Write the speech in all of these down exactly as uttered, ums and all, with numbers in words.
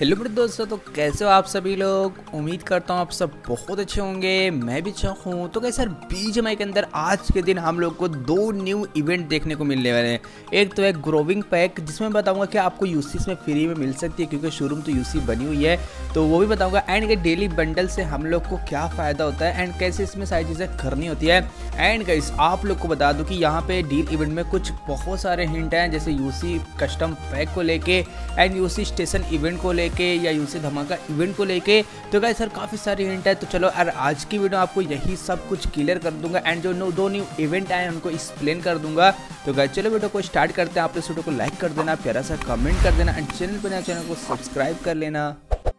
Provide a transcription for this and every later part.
Hello मेरे दोस्तों, तो कैसे हो आप सभी लोग। उम्मीद करता हूँ आप सब बहुत अच्छे होंगे। मैं भी अच्छा हूँ। तो कैसे सर बीजीएमआई के अंदर आज के दिन हम लोग को दो न्यू इवेंट देखने को मिलने वाले हैं। एक तो है ग्रोविंग पैक, जिसमें बताऊंगा कि आपको यूसी में फ्री में मिल सकती है क्योंकि शोरूम तो यूसी बनी हुई है, तो वो भी बताऊंगा। एंड के डेली बंडल से हम लोग को क्या फ़ायदा होता है एंड कैसे इसमें सारी चीज़ें करनी होती है। एंड गाइस आप लोग को बता दूँ कि यहाँ पे डील इवेंट में कुछ बहुत सारे हिंट हैं, जैसे यूसी कस्टम पैक को लेके एंड यूसी स्टेशन इवेंट को लेके या यूसी धमाका इवेंट को लेके। तो गाइस सर काफ़ी सारी हिंट है, तो चलो यार आज की वीडियो आपको यही सब कुछ क्लियर कर दूंगा एंड जो नो दो न्यू इवेंट आए उनको एक्सप्लेन कर दूंगा। तो गाइस चलो वीडियो को स्टार्ट करते हैं। आप इस वीडियो को लाइक कर देना, प्यारा सा कमेंट कर देना एंड चैनल पर नया चैनल को सब्सक्राइब कर लेना।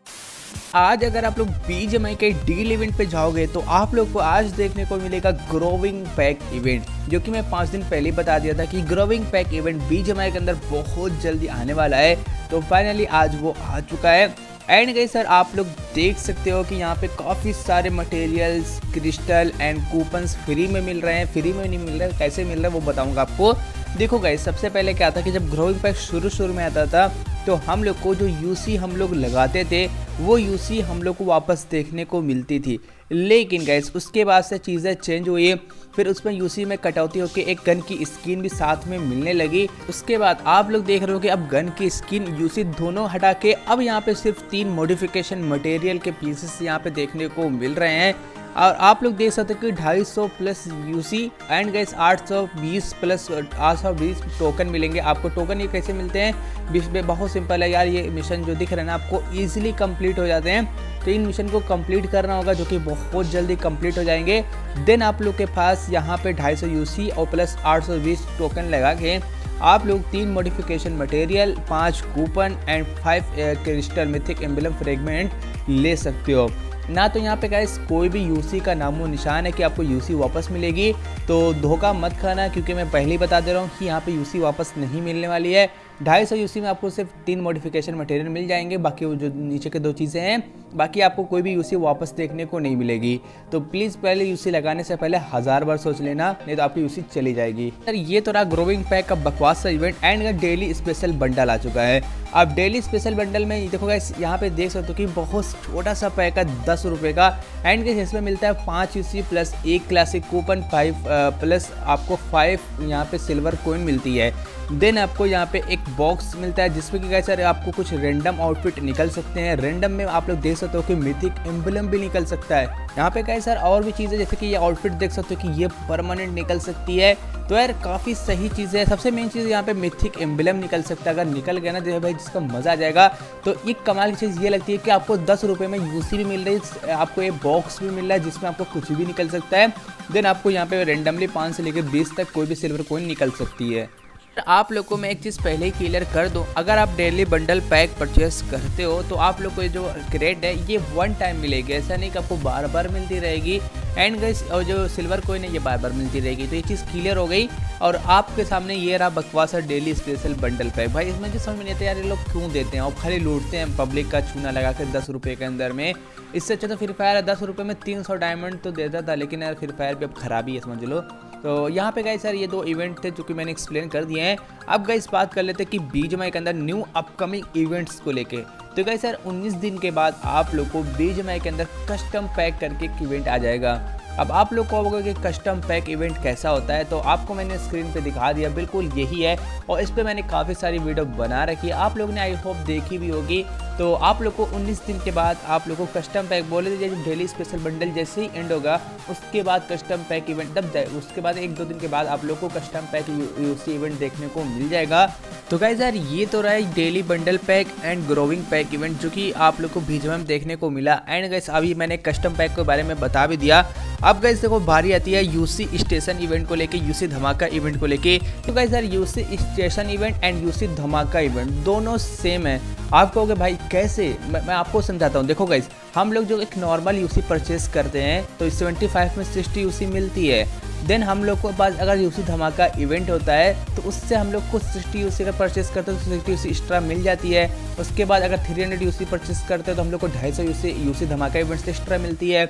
आज अगर आप लोग बीजीएमआई के डील इवेंट पे जाओगे तो आप लोग को आज देखने को मिलेगा ग्रोविंग पैक इवेंट, जो कि मैं पाँच दिन पहले बता दिया था कि ग्रोविंग पैक इवेंट बीजीएमआई के अंदर बहुत जल्दी आने वाला है। तो फाइनली आज वो आ चुका है। एंड गाइस सर आप लोग देख सकते हो कि यहाँ पे काफ़ी सारे materials, crystal and coupons free में मिल रहे हैं। फ्री में नहीं मिल रहा है, कैसे मिल रहा है वो बताऊँगा आपको। देखो गाइस सबसे पहले क्या था कि जब ग्रोविंग पैक शुरू शुरू में आता था तो हम लोग को जो यूसी हम लोग लगाते थे वो यूसी हम लोग को वापस देखने को मिलती थी। लेकिन गाइस उसके बाद से चीज़ें चेंज हुई, फिर उसमें यूसी में कटौती होकर एक गन की स्किन भी साथ में मिलने लगी। उसके बाद आप लोग देख रहे हो कि अब गन की स्किन यूसी दोनों हटा के अब यहाँ पे सिर्फ तीन मॉडिफिकेशन मटेरियल के पीसेस यहाँ पे देखने को मिल रहे हैं। और आप लोग देख सकते हो कि ढाई सौ प्लस यूसी एंड गाइस आठ सौ बीस प्लस आठ सौ बीस टोकन मिलेंगे आपको। टोकन ये कैसे मिलते हैं, बीस में बहुत सिंपल है यार। ये मिशन जो दिख रहे हैं ना आपको ईजिली कंप्लीट हो जाते हैं। तो इन मिशन को कंप्लीट करना होगा जो कि बहुत जल्दी कंप्लीट हो जाएंगे। देन आप लोग के पास यहाँ पे ढाई सौ यूसी और प्लस आठ सौ बीस टोकन लगा के आप लोग तीन मॉडिफिकेशन मटेरियल, पाँच coupon and five crystal mythic emblem fragment ले सकते हो ना। तो यहाँ पे गाइस कोई भी यूसी का नामो निशान है कि आपको यूसी वापस मिलेगी, तो धोखा मत खाना, क्योंकि मैं पहले ही बता दे रहा हूँ कि यहाँ पे यूसी वापस नहीं मिलने वाली है। ढाई सौ यूसी में आपको सिर्फ तीन मॉडिफिकेशन मटेरियल मिल जाएंगे, बाकी वो जो नीचे के दो चीज़ें हैं, बाकी आपको कोई भी यूसी वापस देखने को नहीं मिलेगी। तो प्लीज़ पहले यूसी लगाने से पहले हज़ार बार सोच लेना, नहीं तो आपकी यूसी चली जाएगी। सर ये तो रहा ग्रोविंग पैक का बकवास सा event and daily special bundle आ चुका है। अब डेली स्पेशल बंडल में देखो गाइस यहाँ पे देख सकते हो कि बहुत छोटा सा पैक है दस रुपये का एंड गाइस इसमें मिलता है पाँच यूसी प्लस एक क्लासिक कूपन, फाइव प्लस आपको फाइव यहाँ पे सिल्वर कोइन मिलती है। देन आपको यहाँ पे एक बॉक्स मिलता है जिसमें कि गाइस सर आपको कुछ रैंडम आउटफिट निकल सकते हैं। रैंडम में आप लोग देख सकते हो कि मिथिक एम्बलम भी निकल सकता है यहाँ पे गाइस सर। और भी चीज़ें जैसे कि ये आउटफिट देख सकते हो कि ये परमानेंट निकल सकती है। तो यार काफ़ी सही चीज़ है। सबसे मेन चीज़ यहाँ पे मिथिक एम्बलम निकल सकता है। अगर निकल गया ना जो भाई जिसका मज़ा आ जाएगा। तो एक कमाल की चीज़ ये लगती है कि आपको दस रुपये में यूसी भी मिल रही है, आपको ये बॉक्स भी मिल रहा है जिसमें आपको कुछ भी निकल सकता है। देन आपको यहाँ पे रेंडमली पाँच से लेकर बीस तक कोई भी सिल्वर कोइन निकल सकती है। आप लोग को मैं एक चीज़ पहले ही क्लियर कर दूं, अगर आप डेली बंडल पैक परचेस करते हो तो आप लोग को जो क्रेड है ये वन टाइम मिलेगी, ऐसा नहीं कि आपको बार बार मिलती रहेगी। एंड गाइस और जो सिल्वर कोइन है ये बार बार मिलती रहेगी। तो ये चीज़ क्लियर हो गई और आपके सामने ये रहा बकवास है डेली स्पेशल बंडल पैक। भाई इसमें जो समझ में नहीं आता यार ये लोग क्यों देते हैं और खाली लूटते हैं पब्लिक का चूना लगा कर दस रुपये के अंदर में। इससे अच्छा तो फ्री फायर है, दस रुपये में तीन सौ डायमंड तो देता था, लेकिन यार फ्री फायर भी अब खराबी है समझ लो। तो यहाँ पे गाइस सर ये दो इवेंट थे जो कि मैंने एक्सप्लेन कर दिए हैं। अब गाइस बात कर लेते हैं कि बीजीएमआई के अंदर न्यू अपकमिंग इवेंट्स को लेके। तो गाइस सर उन्नीस दिन के बाद आप लोग को बीजीएमआई के अंदर कस्टम पैक करके एक इवेंट आ जाएगा। अब आप लोग को कहोगे कि कस्टम पैक इवेंट कैसा होता है, तो आपको मैंने स्क्रीन पे दिखा दिया, बिल्कुल यही है। और इस पे मैंने काफ़ी सारी वीडियो बना रखी है, आप लोगों ने आई होप देखी भी होगी। तो आप लोग को उन्नीस दिन के बाद आप लोग को कस्टम पैक बोले दीजिए, जो डेली स्पेशल बंडल जैसे ही एंड होगा उसके बाद कस्टम पैक इवेंट दब जाए, उसके बाद एक दो दिन के बाद आप लोग को कस्टम पैक यूसी इवेंट देखने को मिल जाएगा। तो गाइस यार ये तो रहा है daily bundle pack and growing pack event जो कि आप लोग को बीजीएमआई में देखने को मिला। एंड गाइस अभी मैंने कस्टम पैक के बारे में बता भी दिया। अब गाइस देखो बारी आती है यूसी स्टेशन इवेंट को लेके, यूसी धमाका इवेंट को लेके। तो गाइस यार UC station event and UC धमाका इवेंट दोनों सेम है। आप कहोगे भाई कैसे, मैं, मैं आपको समझाता हूँ। देखो गाइस हम लोग जो एक नॉर्मल यूसी परचेस करते हैं तो पचहत्तर में साठ यूसी मिलती है। देन हम लोग को पास अगर यूसी धमाका इवेंट होता है तो उससे हम लोग को साठ यूसी का परचेस करते हैं तो साठ यूसी एक्स्ट्रा मिल जाती है। उसके बाद अगर तीन सौ यूसी परचेस करते हैं तो हम लोग को ढाई सौ यूसी यूसी धमाका इवेंट से एक्स्ट्रा मिलती है।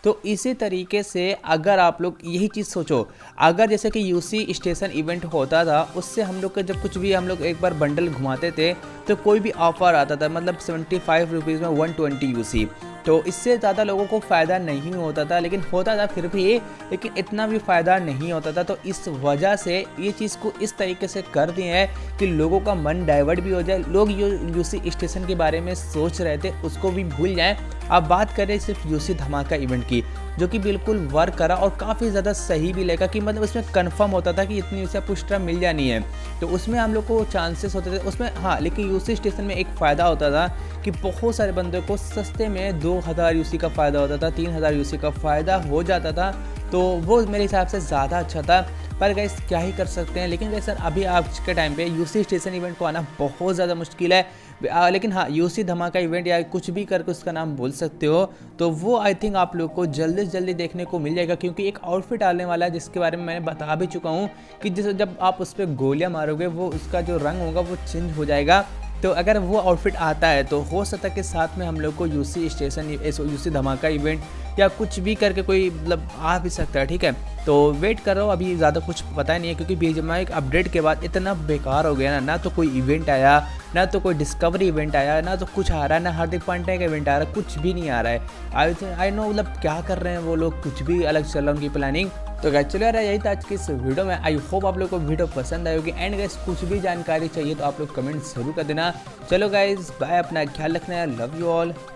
तो इसी तरीके से अगर आप लोग यही चीज़ सोचो, अगर जैसे कि यूसी स्टेशन इवेंट होता था, उससे हम लोग के जब कुछ भी हम लोग एक बार बंडल घुमाते थे तो कोई भी ऑफर आता था, मतलब सेवेंटी फाइव रुपीज़ में वन ट्वेंटी यूसी, तो इससे ज़्यादा लोगों को फ़ायदा नहीं होता था, लेकिन होता था फिर भी, लेकिन इतना भी फ़ायदा नहीं होता था। तो इस वजह से ये चीज़ को इस तरीके से कर दिए हैं कि लोगों का मन डाइवर्ट भी हो जाए, लोग यो यूसी स्टेशन के बारे में सोच रहे थे उसको भी भूल जाएं। अब बात करें सिर्फ यूसी धमाका इवेंट की, जो कि बिल्कुल वर्क करा और काफ़ी ज़्यादा सही भी लगा, कि मतलब उसमें कंफर्म होता था कि इतनी उसे पुष्टरा मिल जानी है, तो उसमें हम लोग को चांसेस होते थे उसमें। हाँ, लेकिन यूसी स्टेशन में एक फ़ायदा होता था कि बहुत सारे बंदों को सस्ते में दो हज़ार यूसी का फ़ायदा होता था, तीन हज़ार यूसी का फ़ायदा हो जाता था, तो वो मेरे हिसाब से ज़्यादा अच्छा था। पर गाइस क्या ही कर सकते हैं, लेकिन गाइस सर अभी आज के टाइम पे यूसी स्टेशन इवेंट को आना बहुत ज़्यादा मुश्किल है। आ, लेकिन हाँ, यूसी धमाका इवेंट या कुछ भी करके उसका नाम बोल सकते हो, तो वो आई थिंक आप लोग को जल्दी से जल्दी देखने को मिल जाएगा, क्योंकि एक आउटफिट आने वाला है जिसके बारे में मैंने बता भी चुका हूँ कि जैसे जब आप उस पर गोलियाँ मारोगे वो उसका जो रंग होगा वो चेंज हो जाएगा। तो अगर वो आउटफिट आता है तो हो सकता है कि साथ में हम लोग को यूसी स्टेशन यूसी धमाका इवेंट या कुछ भी करके कोई मतलब आ भी सकता है, ठीक है। तो वेट करो, अभी ज़्यादा कुछ पता नहीं है, क्योंकि बीजीएमआई एक अपडेट के बाद इतना बेकार हो गया ना, ना तो कोई इवेंट आया, ना तो कोई डिस्कवरी इवेंट आया, ना तो कुछ आ रहा है, ना हार्दिक पांड्या का इवेंट आ रहा है, कुछ भी नहीं आ रहा है। आई थिंक आई नो मतलब क्या कर रहे हैं वो लोग, कुछ भी अलग चल रहा है उनकी प्लानिंग। तो गाइस चलो यार, यही था आज की इस वीडियो में। आई होप आप लोग को वीडियो पसंद आई होगी। एंड गाइस कुछ भी जानकारी चाहिए तो आप लोग कमेंट जरूर कर देना। चलो गाइस बाय, अपना ख्याल रखना है, लव यू ऑल।